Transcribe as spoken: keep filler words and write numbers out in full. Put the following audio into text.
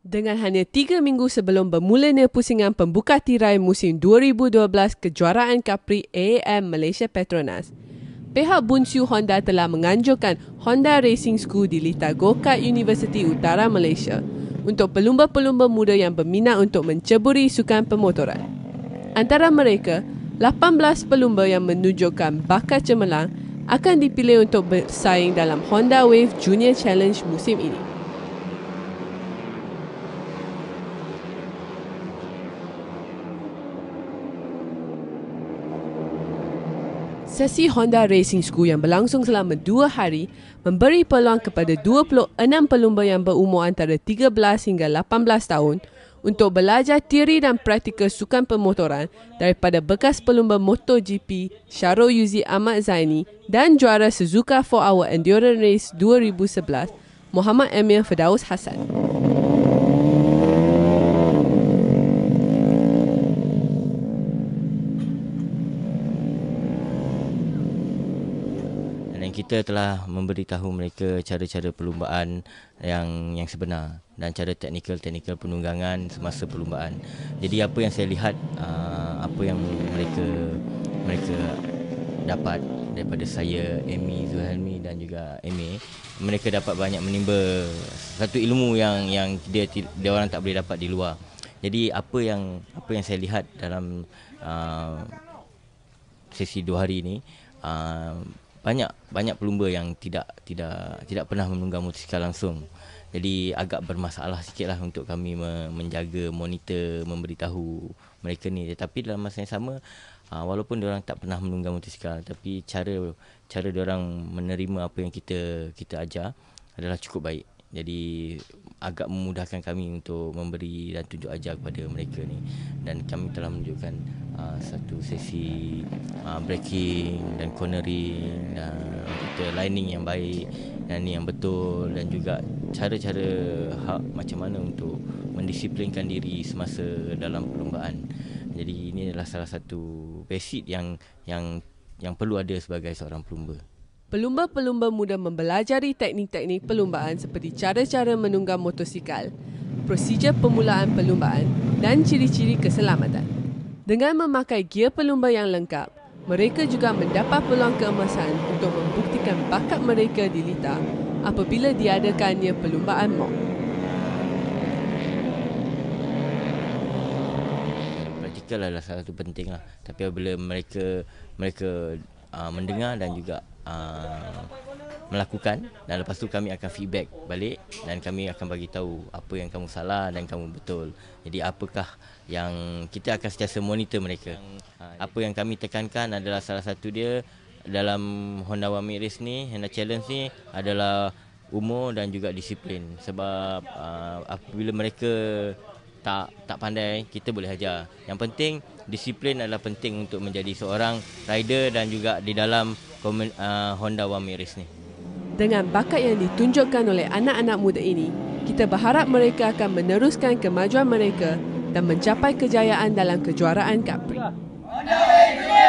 Dengan hanya tiga minggu sebelum bermulanya pusingan pembuka tirai musim dua ribu dua belas Kejuaraan Capri A A M Malaysia Petronas, pihak Bunsu Honda telah menganjurkan Honda Racing School di Lita Go-Kart University Utara Malaysia untuk pelumba-pelumba muda yang berminat untuk menceburi sukan pemotoran. Antara mereka, lapan belas pelumba yang menunjukkan bakat cemerlang akan dipilih untuk bersaing dalam Honda Wave Junior Challenge musim ini. Sesi Honda Racing School yang berlangsung selama dua hari memberi peluang kepada dua puluh enam pelumba yang berumur antara tiga belas hingga lapan belas tahun untuk belajar teori dan praktikal sukan pemotoran daripada bekas pelumba MotoGP Syarul Yuzi Ahmad Zaini dan juara Suzuka four hour Endurance Race dua ribu sebelas Muhammad Emil Firdaus Hassan. Kita telah memberitahu mereka cara-cara perlumbaan yang yang sebenar dan cara teknikal-teknikal penunggangan semasa perlumbaan. Jadi apa yang saya lihat, uh, apa yang mereka mereka dapat daripada saya, Amy Zulhelmi dan juga Amy, mereka dapat banyak menimba satu ilmu yang yang dia dia orang tak boleh dapat di luar. Jadi apa yang apa yang saya lihat dalam uh, sesi dua hari ini, uh, banyak banyak pelumba yang tidak tidak tidak pernah menunggang motosikal langsung. Jadi agak bermasalah sikitlah untuk kami menjaga, monitor, memberitahu mereka ni. Tetapi dalam masa yang sama, walaupun diorang tak pernah menunggang motosikal, tapi cara cara diorang menerima apa yang kita kita ajar adalah cukup baik. Jadi agak memudahkan kami untuk memberi dan tunjuk ajar kepada mereka ni. Dan kami telah menunjukkan uh, satu sesi uh, braking dan cornering dan kita lining yang baik dan ni yang betul, dan juga cara-cara hak macam mana untuk mendisiplinkan diri semasa dalam perlumbaan. Jadi ini adalah salah satu basic yang yang yang perlu ada sebagai seorang pelumba. Pelumba-pelumba muda mempelajari teknik-teknik perlumbaan seperti cara-cara menunggang motosikal, prosedur permulaan perlumbaan dan ciri-ciri keselamatan. Dengan memakai gear pelumba yang lengkap, mereka juga mendapat peluang keemasan untuk membuktikan bakat mereka di Lita apabila diadakannya perlumbaan mock. Praktikal adalah salah satu penting lah. Tapi apabila mereka mereka uh, mendengar dan juga Uh, melakukan, dan lepas tu kami akan feedback balik dan kami akan bagi tahu apa yang kamu salah dan kamu betul. Jadi apakah yang kita akan sentiasa monitor mereka. Apa yang kami tekankan adalah salah satu dia dalam Honda Wami Race ni, Honda Challenge ni adalah umur dan juga disiplin. Sebab uh, apabila mereka tak tak pandai, kita boleh ajar. Yang penting disiplin adalah penting untuk menjadi seorang rider dan juga di dalam uh, Honda Wami Race ni. Dengan bakat yang ditunjukkan oleh anak-anak muda ini, kita berharap mereka akan meneruskan kemajuan mereka dan mencapai kejayaan dalam kejuaraan Capri.